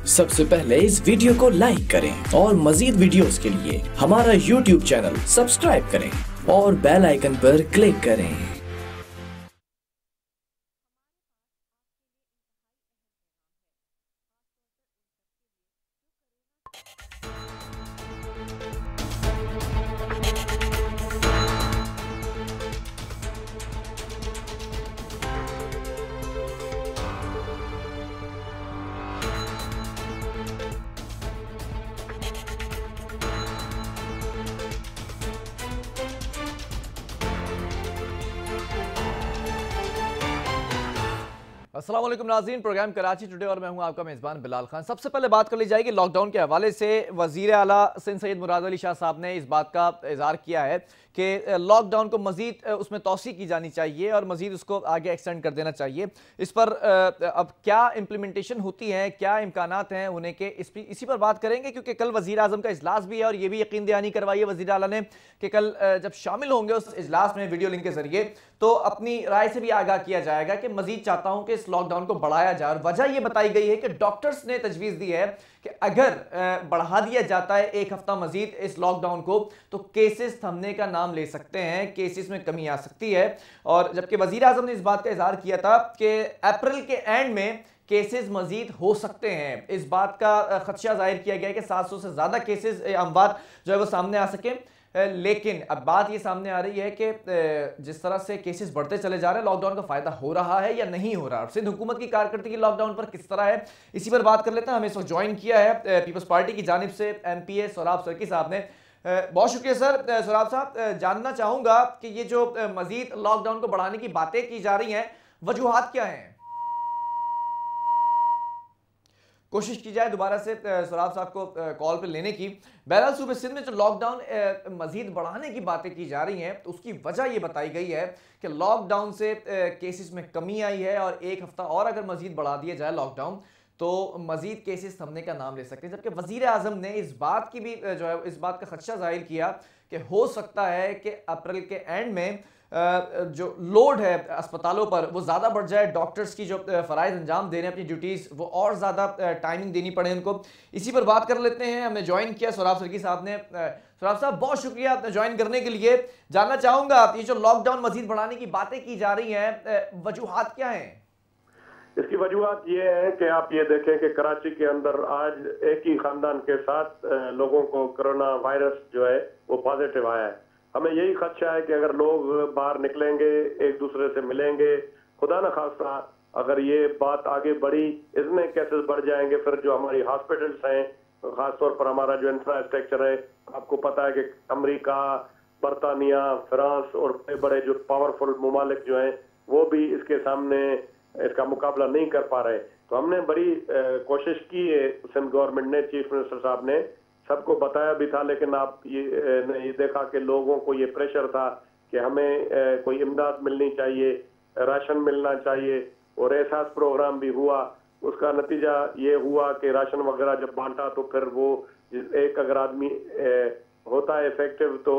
सबसे पहले इस वीडियो को लाइक करें और मजीद वीडियोस के लिए हमारा YouTube चैनल सब्सक्राइब करें और बेल आइकन पर क्लिक करें। अस्सलाम वालेकुम नाज़रीन, प्रोग्राम कराची टुडे और मैं हूं आपका मेज़बान बिलाल खान। सबसे पहले बात कर ली जाएगी लॉकडाउन के हवाले से। वज़ीर आला सिंध सैयद मुराद अली शाह साहब ने इस बात का इज़हार किया है कि लॉकडाउन को मज़ीद उसमें तौसी की जानी चाहिए और मज़ीद उसको आगे एक्सटेंड कर देना चाहिए। इस पर अब क्या इम्प्लीमेंटेशन होती है, क्या इम्कानात हैं होने के, इसी पर बात करेंगे क्योंकि कल वज़ीर आज़म का इजलास भी है और ये भी यकीन दहानी करवाई है वज़ीर आला ने कि कल जब शामिल होंगे उस इजलास में वीडियो लिंक के जरिए तो अपनी राय से भी आगाह किया जाएगा कि मज़ीद चाहता हूं कि इस लॉकडाउन को बढ़ाया जाए। और वजह यह बताई गई है कि डॉक्टर्स ने तजवीज़ दी है कि अगर बढ़ा दिया जाता है एक हफ्ता मजीद इस लॉकडाउन को तो केसेस थमने का नाम ले सकते हैं, केसेस में कमी आ सकती है। और जबकि वजीर आजम ने इस बात का इजहार किया था कि अप्रैल के एंड में केसेस मजीद हो सकते हैं, इस बात का खदशा जाहिर किया गया है कि 700 से ज्यादा केसेस अमवात जो है वो सामने आ सके। लेकिन अब बात ये सामने आ रही है कि जिस तरह से केसेस बढ़ते चले जा रहे हैं, लॉकडाउन का फायदा हो रहा है या नहीं हो रहा है, सिंध हुकूमत की कारकर्दगी लॉकडाउन पर किस तरह है, इसी पर बात कर लेते हैं। हमें इस वक्त ज्वाइन किया है पीपल्स पार्टी की जानिब से MPA सोराब सरकी साहब ने। बहुत शुक्रिया सर। सोराब साहब, जानना चाहूंगा कि ये जो मजीद लॉकडाउन को बढ़ाने की बातें की जा रही हैं, वजूहात क्या हैं? कोशिश की जाए दोबारा से सराब साहब को कॉल पे लेने की। बहरहाल सूबे सिंध में जो लॉकडाउन मजीद बढ़ाने की बातें की जा रही हैं तो उसकी वजह ये बताई गई है कि लॉकडाउन से केसेस में कमी आई है और एक हफ्ता और अगर मजीद बढ़ा दिया जाए लॉकडाउन तो मजीद केसेस थमने का नाम ले सकते हैं। जबकि वजीर आजम ने इस बात की भी जो है इस बात का खदशा जाहिर किया कि हो सकता है कि अप्रैल के एंड में जो लोड है अस्पतालों पर वो ज़्यादा बढ़ जाए, डॉक्टर्स की जो फ़राइज़ अंजाम दे रहे हैं अपनी ड्यूटीज़ वो और ज़्यादा टाइमिंग देनी पड़े उनको। इसी पर बात कर लेते हैं। हमने ज्वाइन किया सोराब सरकी साहब ने। सोराब साहब, बहुत शुक्रिया ज्वाइन करने के लिए। जानना चाहूँगा ये जो लॉकडाउन मजीद बढ़ाने की बातें की जा रही हैं, वजूहात क्या हैं? इसकी वजूहत ये है कि आप ये देखें कि कराची के अंदर आज एक ही खानदान के 7 लोगों को कोरोना वायरस जो है वो पॉजिटिव आया है। हमें यही खदशा है कि अगर लोग बाहर निकलेंगे, एक दूसरे से मिलेंगे, खुदा न खास्ता अगर ये बात आगे बढ़ी, इसमें केसेस बढ़ जाएंगे, फिर जो हमारी हॉस्पिटल्स हैं, खासतौर पर हमारा जो इंफ्रास्ट्रक्चर है, आपको पता है कि अमेरिका, बरतानिया, फ्रांस और बड़े बड़े जो पावरफुल ममालिक जो हैं वो भी इसके सामने इसका मुकाबला नहीं कर पा रहे। तो हमने बड़ी कोशिश की है, सिंध गवर्नमेंट ने, चीफ मिनिस्टर साहब ने सबको बताया भी था, लेकिन आप ये देखा कि लोगों को ये प्रेशर था कि हमें कोई इमदाद मिलनी चाहिए, राशन मिलना चाहिए और एहसास प्रोग्राम भी हुआ। उसका नतीजा ये हुआ कि राशन वगैरह जब बांटा तो फिर वो एक अगर आदमी होता है इफेक्टिव तो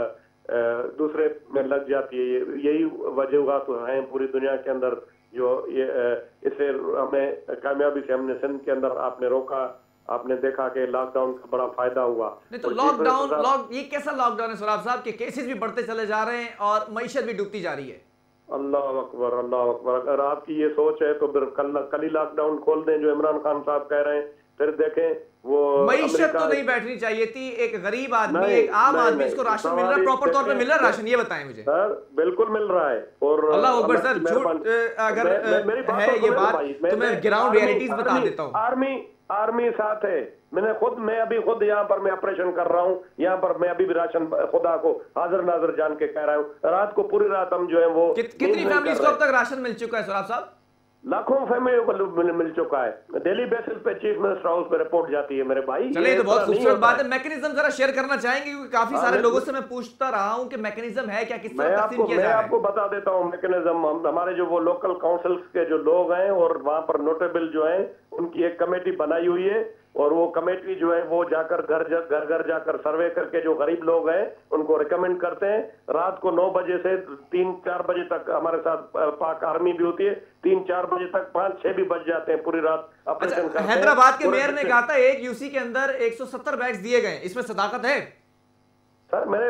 दूसरे में लग जाती है। यही वजह तो हैं पूरी दुनिया के अंदर जो ये इसे हमें कामयाबी से हमने सिंध के अंदर आपने रोका। आपने देखा कि लॉकडाउन का बड़ा फायदा हुआ। नहीं तो लॉकडाउन ये कैसा लॉकडाउन है सोराब साहब के केसेस भी बढ़ते चले जा रहे हैं और मईशत भी डूबती जा रही है? अल्लाह अकबर, अल्लाह अकबर। अगर आपकी ये सोच है तो फिर कल ही लॉकडाउन खोल दें जो इमरान खान साहब कह रहे हैं, फिर देखें वो मईशत तो नहीं बैठनी चाहिए थी। एक गरीब आदमी, एक आम आदमी, इसको राशन मिल रहा है, प्रॉपर तौर पे मिल रहा है राशन? ये बताएं मुझे सर। बिल्कुल मिल रहा है। और अल्लाह अकबर सर, झूठ अगर है ये बात तो मैं ग्राउंड रियलिटीज बता देता हूँ। आर्मी साथ है। मैं अभी खुद यहाँ पर मैं ऑपरेशन कर रहा हूँ, यहाँ पर मैं अभी भी राशन खुदा को हाजिर नाजर जान के कह रहा हूँ। रात को पूरी रात हम जो है वो कितनी फैमिलीज को अब तक राशन मिल चुका है सोराब साहब? लाखों फैमिलियों को मिल चुका है। डेली बेसिस पे चीफ मिनिस्टर हाउस पे रिपोर्ट जाती है मेरे भाई। चलिए तो बहुत खूबसूरत बात है। मैकेनिज्म जरा शेयर करना चाहेंगे क्योंकि काफी सारे लोगों से मैं पूछता रहा हूं कि मैकेनिज्म है क्या, किस तरह तकसीम किया जा रहा है? मैं आपको बता देता हूं मैकेनिज्म। हमारे जो वो लोकल काउंसिल्स के जो लोग हैं और वहां पर नोटेबल जो हैं उनकी एक कमेटी बनाई हुई है और वो कमेटी जो है वो जाकर घर जाकर सर्वे करके जो गरीब लोग हैं उनको रिकमेंड करते हैं। रात को 9 बजे से 3-4 बजे तक हमारे साथ पाक आर्मी भी होती है, 3-4 बजे तक 5-6 भी बज जाते हैं, पूरी रात ऑपरेशन करते हैं। हैदराबाद के मेयर ने कहा था एक यूसी के अंदर 170 बैग्स दिए गए, इसमें सदाकत है? सर मेरे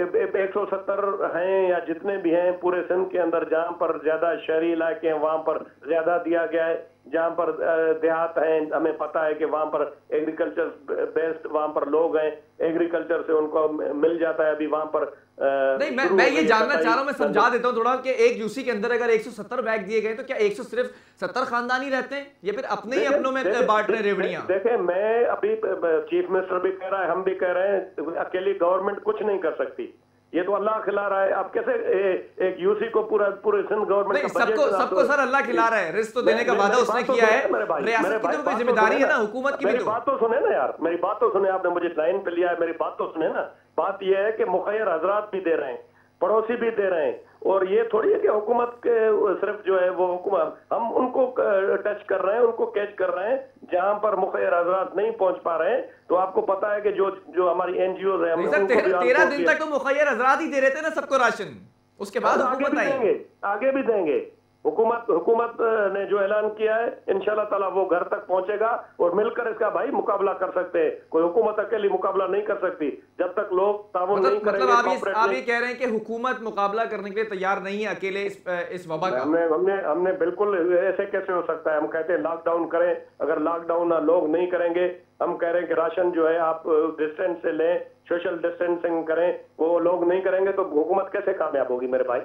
170 हैं या जितने भी हैं पूरे सिंध के अंदर, जहां पर ज्यादा शहरी इलाके हैं वहां पर ज्यादा दिया गया है, जहां पर देहात हैं हमें पता है कि वहां पर एग्रीकल्चर बेस्ड वहां पर लोग हैं, एग्रीकल्चर से उनको मिल जाता है। अभी वहां पर नहीं, मैं ये जानना चाह रहा हूं, मैं समझा देता हूं थोड़ा कि एक यूसी के अंदर अगर 170 बैग दिए गए तो क्या 100 सिर्फ 70 खानदानी रहते हैं या फिर अपने ही अपनों में बांट रहे रेवड़ियां? देखें, मैं अभी चीफ मिनिस्टर भी कह रहा है, हम भी कह रहे हैं, अकेली गवर्नमेंट कुछ नहीं कर सकती, ये तो अल्लाह खिला रहा है। आप कैसे एक यूसी को पूरे सिंध गवर्नमेंट सबको सर अल्लाह खिला रहा है, रिस्क तो देने का वादा उसने किया है, रियासत की तो कोई जिम्मेदारी है ना, हुकूमत की भी। मेरी बात तो सुने ना यार, मेरी बात तो सुने, आपने मुझे लाइन पे लिया है, मेरी बात तो सुने ना। बात यह है कि मुखैर हजरात भी दे रहे हैं, पड़ोसी भी दे रहे हैं, और ये थोड़ी है कि हुकूमत के सिर्फ जो है वो हुकूमत, हम उनको टच कर रहे हैं, उनको कैच कर रहे हैं जहां पर मुखैर हजरात नहीं पहुंच पा रहे हैं। तो आपको पता है कि जो हमारी एनजीओ है, 13 दिन तक तो मुखैर हजरात ही दे रहे थे ना सबको राशन, उसके बाद हुकूमत आई, आगे भी देंगे। हुकूमत ने जो ऐलान किया है इंशाल्लाह ताला वो घर तक पहुंचेगा और मिलकर इसका भाई मुकाबला कर सकते हैं। कोई हुकूमत अकेली मुकाबला नहीं कर सकती जब तक लोग ताउन नहीं करेंगे। मतलब आप ये कह रहे हैं कि हुकूमत मुकाबला करने के लिए तैयार नहीं है अकेले इस वबा का? हमने बिल्कुल, ऐसे कैसे हो सकता है? हम कहते हैं लॉकडाउन करें, अगर लॉकडाउन लोग नहीं करेंगे, हम कह रहे हैं कि राशन जो है आप डिस्टेंस से लें, सोशल डिस्टेंसिंग करें, वो लोग नहीं करेंगे तो हुकूमत कैसे कामयाब होगी मेरे भाई?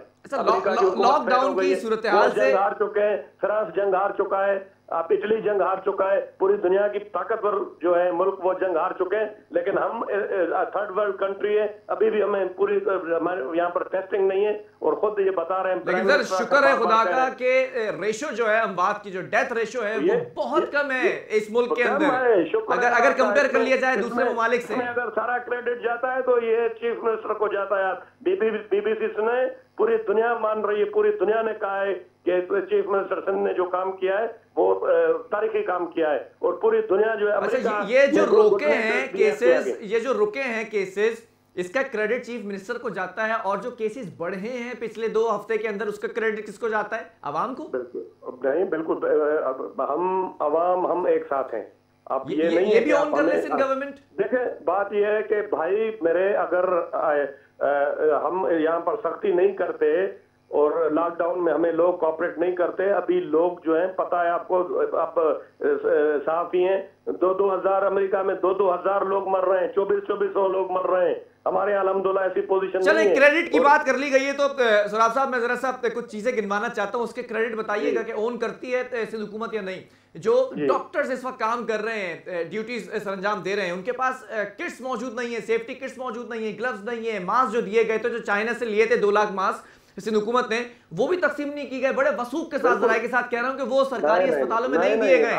लॉकडाउन की सूरत हाल से हार चुके हैं, फ्रांस जंग हार चुका है, आप इटली जंग हार चुका है, पूरी दुनिया की ताकतवर जो है मुल्क वो जंग हार चुके हैं, लेकिन हम थर्ड वर्ल्ड कंट्री है, अभी भी हमें पूरी यहाँ पर टेस्टिंग नहीं है और खुद ये बता रहे हैं। लेकिन सर शुक्र है खुदा का कि रेशो जो है अमवात की जो डेथ रेशो है वो बहुत कम है इस मुल्क के अंदर, अगर कंपेयर कर लिया जाए दूसरे ममालिक से। अगर सारा क्रेडिट जाता है तो ये चीफ मिनिस्टर को जाता है। बीबीसी सुने, पूरी दुनिया मान रही है, पूरी दुनिया ने कहा है कि चीफ मिनिस्टर सिंध ने जो काम किया है वो तारीखी काम किया है, और पूरी दुनिया जो है ये जो रुके हैं केसेस इसका क्रेडिट चीफ मिनिस्टर को जाता है, और जो केसेस बढ़े हैं पिछले 2 हफ्ते के अंदर उसका क्रेडिट किसको जाता है? अवाम को? नहीं, बिल्कुल हम अवाम हम एक साथ हैं। आप ये नहीं ये भी ऑन कर ले गवर्नमेंट। देखे, बात यह है कि भाई मेरे, अगर हम यहाँ पर सख्ती नहीं करते और लॉकडाउन में हमें लोग कोऑपरेट नहीं करते, अभी लोग जो हैं, पता है आपको, आप साफ ही हैं, 2-2 हजार, अमेरिका में 2-2 हजार लोग मर रहे हैं, 2400 लोग मर रहे हैं। हमारे अल्हम्दुलिल्लाह ऐसी पोजीशन नहीं है। चलिए, क्रेडिट की बात कर ली गई है तो सराफ साहब, मैं जरा सा कुछ चीजें गिनवाना चाहता हूं, उसके क्रेडिट बताइएगा कि ओन करती है सिंध हुकूमत या नहीं। जो डॉक्टर्स इस वक्त काम कर रहे हैं, ड्यूटीज सरंजाम दे रहे हैं, उनके पास किट्स मौजूद नहीं है, सेफ्टी किट्स मौजूद नहीं है, ग्लव्स नहीं है, मास्क जो दिए गए थे, जो चाइना से लिए थे 2 लाख मास्क सिंध हुकूमत ने, वो भी तकसीम नहीं की गए। बड़े वसूख के साथ, जराए के साथ कह रहा हूं कि वो सरकारी अस्पतालों में नहीं दिए गए।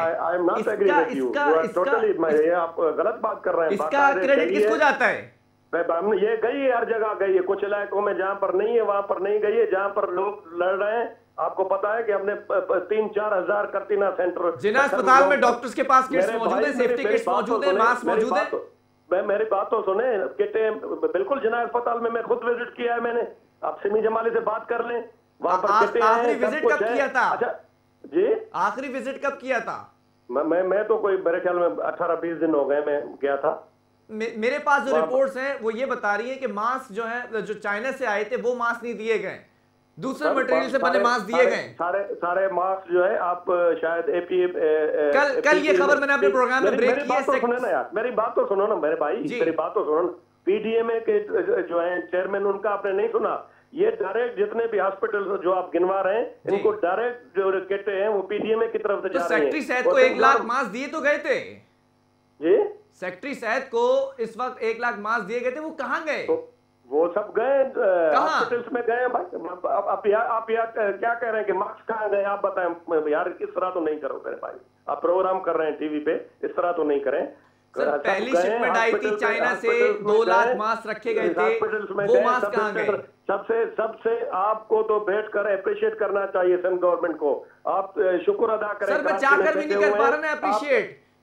आप गलत बात कर रहे हैं। इसका क्रेडिट किसको जाता है? ये गई है, हर जगह गई है, कुछ इलाकों में जहां पर नहीं है वहां पर नहीं गई है, जहां पर लोग लड़ रहे हैं। आपको पता है कि हमने 3-4 हजार करतीना सेंटर, जिन अस्पताल में डॉक्टर्स के पास किट्स मौजूद है, सेफ्टी किट्स मौजूद है, मास्क मौजूद है। मेरी बात तो सुने, किटें बिल्कुल जिना अस्पताल में मैं खुद विजिट किया है मैंने, आप सिमी जमाली से बात कर लें, वहां पर आखिरी विजिट कब किया था? अच्छा जी, आखिरी विजिट कब किया था? मैं तो कोई मेरे ख्याल में 18-20 दिन हो गए मैं गया था। मेरे पास जो रिपोर्ट्स हैं वो ये बता रही है कि मास्क जो है, जो चाइना से आए थे वो मास्क नहीं दिए गए, दूसरे मटेरियल से बने मास्क दिए गए। सारे मास्क जो है आप शायद कल ये खबर मैंने अपने प्रोग्राम में ब्रेक की है। सुनो ना यार, मेरी बात तो सुनो ना मेरे भाई, मेरी बात तो सुनो ना। पीडीएमए के जो है चेयरमैन, उनका आपने नहीं सुना? ये डायरेक्ट जितने भी हॉस्पिटल जो आप गिनवा रहे हैं, इनको डायरेक्ट जो किट हैं वो पीडीएमए की तरफ से जा रही है। सेक्रेटरी साहब को 1 लाख मास्क दिए तो गए थे जी, सेक्रेटरी साहब को इस वक्त 1 लाख मास्क दिए गए थे, वो कहाँ गए? वो सब गए हॉस्पिटल्स में गए भाई। आप क्या कह रहे हैं कि मास्क कहाँ गए? आप बताएं यार, इस तरह तो नहीं करो मेरे भाई, आप प्रोग्राम कर रहे हैं टीवी पे, इस तरह तो नहीं करें। सर, पहली शिपमेंट आई थी चाइना से, 2 लाख मास्क रखे गए थे, वो मास्क कहाँ गए? सबसे आपको तो बैठ कर अप्रिशिएट करना चाहिए सिंध गवर्नमेंट को, आप शुक्र अदा करें। सर, मैं चाहकर भी नहीं कर पा रहा ना अप्रिशिएट।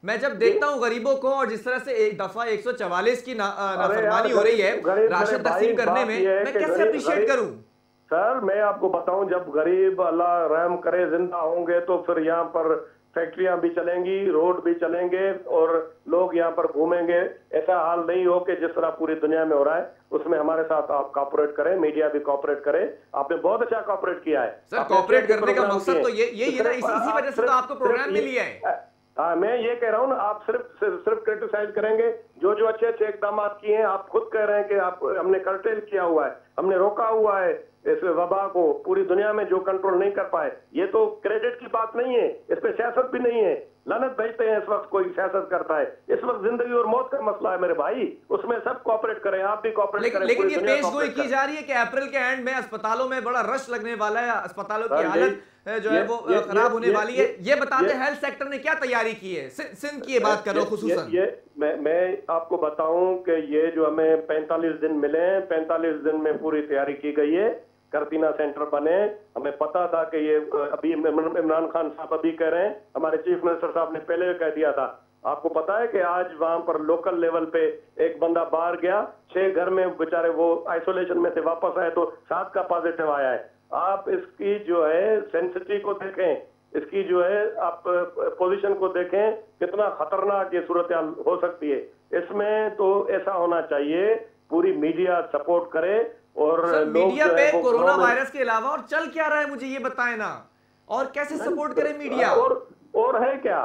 मैं जब देखता हूँ गरीबों को और जिस तरह से एक दफा 144 की नाफरमानी हो रही है राशन तकसीम करने में, मैं कैसे अप्रिशिएट करूं? सर मैं आपको बताऊं, जब गरीब अल्लाह रहम करे जिंदा होंगे तो फिर यहाँ पर फैक्ट्रियां भी चलेंगी, रोड भी चलेंगे और लोग यहाँ पर घूमेंगे। ऐसा हाल नहीं हो कि जिस तरह पूरी दुनिया में हो रहा है, उसमें हमारे साथ आप कॉपरेट करें, मीडिया भी कॉपरेट करे। आपने बहुत अच्छा कॉपरेट किया है सर। कॉपरेट करने का मकसद तो यही है ना, इसी वजह से तो आपको प्रोग्राम में लिया है। हाँ मैं ये कह रहा हूँ ना, आप सिर्फ क्रिटिसाइज करेंगे। जो अच्छे अच्छे इकदाम किए हैं, आप खुद कह रहे हैं कि आप हमने कर्टेल किया हुआ है, हमने रोका हुआ है इस वबा को, पूरी दुनिया में जो कंट्रोल नहीं कर पाए। ये तो क्रेडिट की बात नहीं है, इस पे सियासत भी नहीं है। लानत भेजते हैं इस वक्त कोई सियासत करता है। इस वक्त जिंदगी और मौत का मसला है मेरे भाई, उसमें सब कोऑपरेट करें, आप भी कोऑपरेट करें। लेकिन ये पेश गोई की जा रही है कि अप्रैल के एंड में अस्पतालों में बड़ा रश लगने वाला है, अस्पतालों की हालत जो है वो खराब होने वाली है। ये बताते हेल्थ सेक्टर ने क्या तैयारी की है? सिंध की बात करो खुसूसन। मैं आपको बताऊं कि ये जो हमें 45 दिन मिले हैं, 45 दिन में पूरी तैयारी की गई है। करतीना सेंटर बने, हमें पता था कि ये अभी इमरान खान साहब अभी कह रहे हैं, हमारे चीफ मिनिस्टर साहब ने पहले कह दिया था। आपको पता है कि आज वहां पर लोकल लेवल पे एक बंदा बाहर गया, 6 घर में बेचारे वो आइसोलेशन में से वापस आए तो 7 का पॉजिटिव आया है। आप इसकी जो है सेंसिटिविटी को देखें, इसकी जो है आप पोजीशन को देखें, कितना खतरनाक ये सूरत हो सकती है। इसमें तो ऐसा होना चाहिए पूरी मीडिया सपोर्ट करे। और मीडिया पे कोरोना वायरस के अलावा और चल क्या रहा है मुझे ये बताएं ना, और कैसे सपोर्ट करे मीडिया? और है क्या,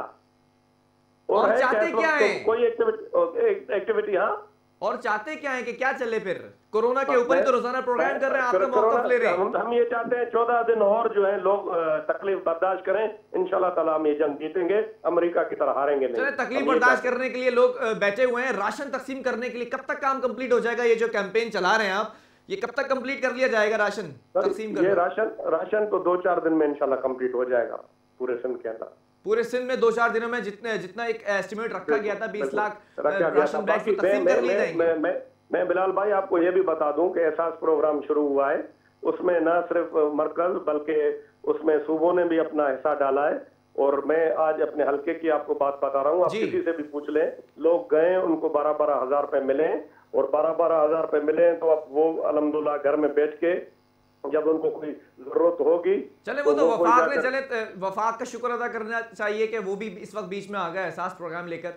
और चाहते क्या है? कोई एक्टिविटी हाँ, और चाहते क्या है कि क्या चले? फिर कोरोना के ऊपर ही तो रोजाना प्रोग्राम कर रहे हैं, आपका मौका ले रहे हैं। हम ये चाहते हैं 14 दिन और जो है लोग तकलीफ बर्दाश्त करें, इंशाल्लाह ताला हम ये जंग जीतेंगे, अमेरिका की तरह हारेंगे नहीं। चले, तकलीफ बर्दाश्त करने के लिए लोग बैठे हुए हैं, राशन तकसीम करने के लिए कब तक काम कंप्लीट हो जाएगा? ये जो कैंपेन चला रहे हैं आप, ये कब तक कंप्लीट कर लिया जाएगा राशन तकसीम करना? ये राशन तो 2-4 दिन में इंशाल्लाह कंप्लीट हो जाएगा पूरे सिंध के अंदर। पूरे सिंध में 2-4 दिनों में जितना एक एस्टिमेट रखा गया था 20 लाख राशन बैग तकसीम कर लिए जाएंगे। मैं बिलाल भाई आपको ये भी बता दूं कि एहसास प्रोग्राम शुरू हुआ है, उसमें न सिर्फ मरकज बल्कि उसमें सूबों ने भी अपना हिस्सा डाला है। और मैं आज अपने हल्के की आपको बात बता रहा हूँ, आप किसी से भी पूछ लें, लोग गए उनको 12-12 हजार रुपए मिले, और 12-12 हजार रुपए मिले तो अब वो अल्हम्दुलिल्लाह घर में बैठ के जब उनको कोई जरूरत होगी, चले वो तो वफाक ने, चले वफाक का शुक्र अदा करना चाहिए कि वो भी इस वक्त बीच में आ गया एहसास प्रोग्राम लेकर।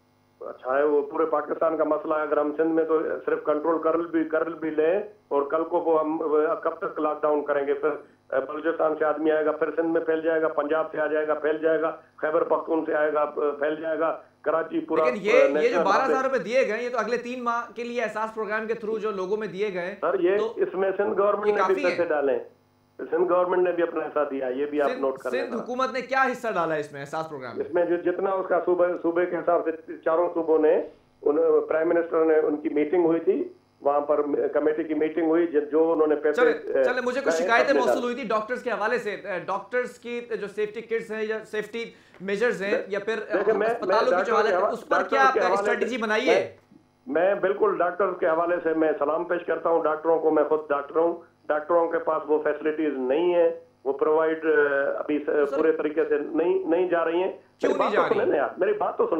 अच्छा है, वो पूरे पाकिस्तान का मसला है। अगर हम सिंध में तो सिर्फ कंट्रोल कर भी लें, और कल को वो हम कब तक लॉकडाउन करेंगे? फिर बलूचिस्तान से आदमी आएगा, फिर सिंध में फैल जाएगा, पंजाब से आ जाएगा, फैल जाएगा, खैबर पख्तून से आएगा, फैल जाएगा, कराची पूरा। लेकिन ये जो 12,000 रुपए दिए गए, ये तो अगले 3 माह के लिए एहसास प्रोग्राम के थ्रू जो लोगों में दिए गए सर, ये तो इसमें सिंध गवर्नमेंट ने भी पैसे डाले, सिंध गवर्नमेंट ने भी अपना हिस्सा दिया, ये भी आप नोट कर लें। सिंध हुकूमत ने क्या हिस्सा डाला इसमें एहसास प्रोग्राम में? इसमें जो जितना उसका सूबे के हिसाब से चारों सूबों ने, प्राइम मिनिस्टर ने, उनकी मीटिंग हुई थी, वहां पर कमेटी की मीटिंग हुई, जो उन्होंने पैसे चले मुझे कुछ शिकायतें मौसूल हुई थी डॉक्टर्स के हवाले से, डॉक्टर्स की जो सेफ्टी किट्स हैं या सेफ्टी मेजर्स हैं या फिर अस्पतालों की जो हालत है, उस पर क्या स्ट्रेटेजी बनाई है? मैं बिल्कुल डॉक्टर्स के हवाले से मैं सलाम पेश करता हूँ डॉक्टरों को। मैं खुद डॉक्टर हूँ, डॉक्टरों के पास वो फैसिलिटीज नहीं है, वो प्रोवाइड अभी पूरे तरीके से नहीं जा रही है। क्यों नहीं जा रही? मेरी बात तो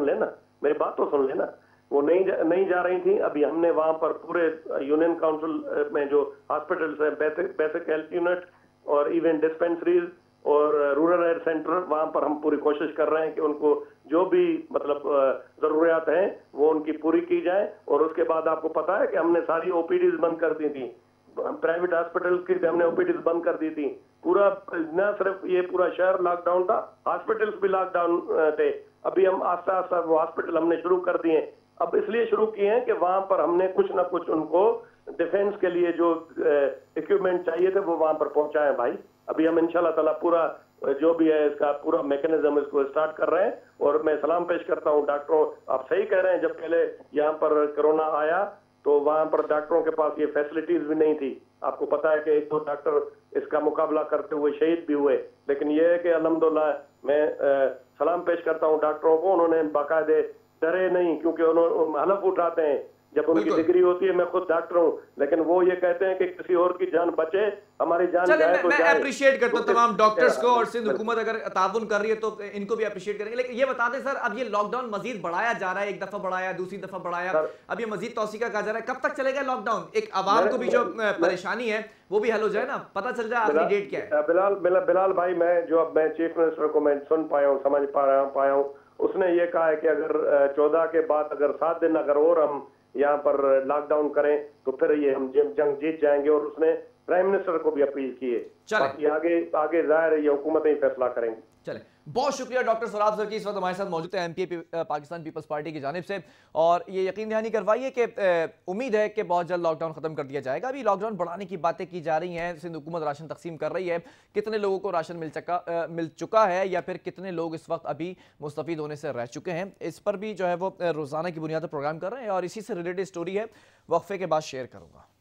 सुन लेना, वो नहीं जा रही थी। अभी हमने वहां पर पूरे यूनियन काउंसिल में जो हॉस्पिटल्स है, बेसिक हेल्थ यूनिट और इवन डिस्पेंसरीज और रूरल हेल्थ सेंटर, वहां पर हम पूरी कोशिश कर रहे हैं कि उनको जो भी मतलब जरूरियात हैं वो उनकी पूरी की जाए। और उसके बाद आपको पता है कि हमने सारी ओपीडीज बंद कर दी थी, प्राइवेट हॉस्पिटल की हमने ओपीडीज बंद कर दी थी। पूरा न सिर्फ ये पूरा शहर लॉकडाउन था, हॉस्पिटल्स भी लॉकडाउन थे। अभी हम आस्ता आस्ता वो हॉस्पिटल हमने शुरू कर दिए। अब इसलिए शुरू किए हैं कि वहां पर हमने कुछ ना कुछ उनको डिफेंस के लिए जो इक्विपमेंट चाहिए थे वो वहां पर पहुंचाए भाई। अभी हम इंशाल्लाह ताला पूरा जो भी है इसका पूरा मैकेनिज्म इसको स्टार्ट कर रहे हैं। और मैं सलाम पेश करता हूँ डॉक्टरों, आप सही कह रहे हैं, जब पहले यहाँ पर कोरोना आया तो वहां पर डॉक्टरों के पास ये फैसिलिटीज भी नहीं थी। आपको पता है कि 1-2 डॉक्टर इसका मुकाबला करते हुए शहीद भी हुए। लेकिन ये है कि अल्हम्दुलिल्लाह मैं सलाम पेश करता हूँ डॉक्टरों को, उन्होंने बाकायदे डरे नहीं, क्योंकि उन्होंने हलफ उठाते हैं जब उनकी डिग्री होती है। मैं खुद डॉक्टर हूँ, लेकिन वो ये कहते हैं कि किसी और की जान बचे, हमारी जान जाए तो मैं जाए। अप्रिशिएट करता हूँ तमाम डॉक्टर्स को, और सिंध हुकूमत अगर ताउन कर रही है तो इनको भी अप्रिशिएट करेंगे। लेकिन ये बता दें सर, अब ये लॉकडाउन मजीद बढ़ाया जा रहा है, एक दफा बढ़ाया, दूसरी दफा बढ़ाया, अब ये मजीद तौसी का कहा जा रहा है, कब तक चलेगा लॉकडाउन? एक आवाम को भी जो परेशानी है वो भी हल हो जाए ना, पता चल जाए आखिरी डेट क्या है। बिलाल भाई, मैं चीफ मिनिस्टर को मैं सुन पाया हूँ, समझ पाया हूँ, उसने ये कहा है कि अगर 14 के बाद अगर 7 दिन अगर और हम यहाँ पर लॉकडाउन करें तो फिर ये हम जंग जीत जाएंगे। और उसने प्राइम मिनिस्टर को भी अपील की है। बाकी आगे जाहिर है ये हुकूमतें ही फैसला करेंगे। चले, बहुत शुक्रिया डॉक्टर सराफ सर की इस वक्त हमारे साथ मौजूद है एमपी पाकिस्तान पीपल्स पार्टी की जानिब से, और ये यकीन दहानी करवाइए कि उम्मीद है कि बहुत जल्द लॉकडाउन खत्म कर दिया जाएगा। अभी लॉकडाउन बढ़ाने की बातें की जा रही हैं, सिंध हुकूमत राशन तकसीम कर रही है, कितने लोगों को राशन मिल चुका है या फिर कितने लोग इस वक्त अभी मुस्तफीद होने से रह चुके हैं, इस पर भी जो है वो रोजाना की बुनियाद पर प्रोग्राम कर रहे हैं। और इसी से रिलेटेड स्टोरी है, वक्फे के बाद शेयर करूंगा।